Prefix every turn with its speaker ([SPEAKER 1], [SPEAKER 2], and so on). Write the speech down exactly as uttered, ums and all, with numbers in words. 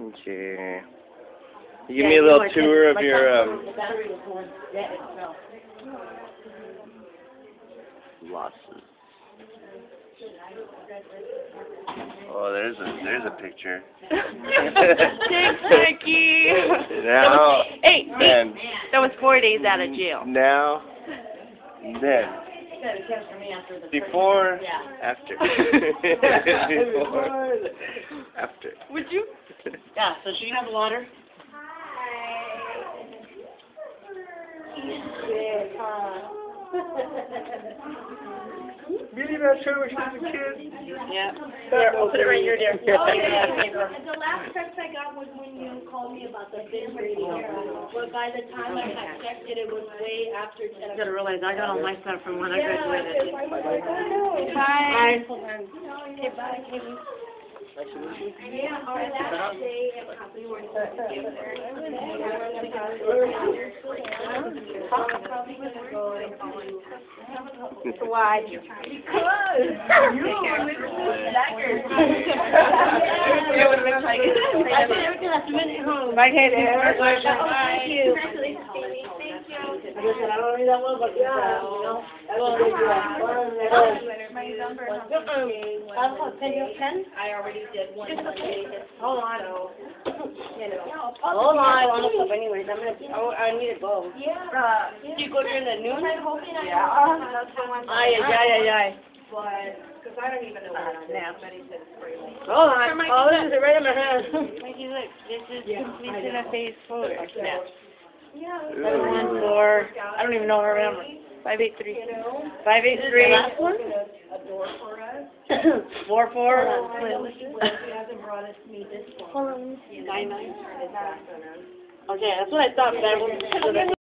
[SPEAKER 1] Okay. You give me a little tour of your um losses. Oh, there's a there's a picture.
[SPEAKER 2] Thanks, Mikey.
[SPEAKER 1] Now,
[SPEAKER 2] hey,
[SPEAKER 1] then,
[SPEAKER 2] that was four days out of jail.
[SPEAKER 1] now, then, before, after, before, after.
[SPEAKER 2] Would you?
[SPEAKER 3] Yeah, so she have water?
[SPEAKER 1] Really not sure when she was a kid?
[SPEAKER 3] Yeah.
[SPEAKER 2] There, I'll put it right here, dear.
[SPEAKER 4] Oh, yeah. The last text I got was when you called me about the bin radio. But by the time I had checked it, it was way after ten.
[SPEAKER 3] You gotta realize I got all my stuff from when I graduated.
[SPEAKER 2] Bye.
[SPEAKER 4] Okay, bye. Yeah, our last day and we were together.
[SPEAKER 2] Why?
[SPEAKER 4] Because you
[SPEAKER 2] It would look like it. My head is.
[SPEAKER 4] Thank you. Thank you.
[SPEAKER 3] Listen, I don't read that well, but yeah, you know, that's a good one.
[SPEAKER 4] My number.
[SPEAKER 3] Ten?
[SPEAKER 4] I already did one.
[SPEAKER 3] Hold on.
[SPEAKER 4] You know.
[SPEAKER 3] Hold on. I'm gonna flip anyways. I'm gonna, oh, I need to go.
[SPEAKER 4] Yeah.
[SPEAKER 3] Uh, do you go during the noon?
[SPEAKER 4] Yeah. That's the one.
[SPEAKER 3] Ay, ay, ay, ay, ay.
[SPEAKER 4] But, because I don't even know what it is. Somebody said it's free.
[SPEAKER 3] Hold on. Oh, this is it right in my hand.
[SPEAKER 2] Mikey, look, this is completion of phase four. Snap.
[SPEAKER 4] Yeah.
[SPEAKER 3] Seven, one, four. I don't even know her number.
[SPEAKER 2] Five eight three.
[SPEAKER 3] Five, eight, three.
[SPEAKER 4] Last one? A door for us.
[SPEAKER 3] Four, four.
[SPEAKER 4] He hasn't brought us me this one.
[SPEAKER 3] Nine, nine. Okay, that's what I thought. But I wasn't sure that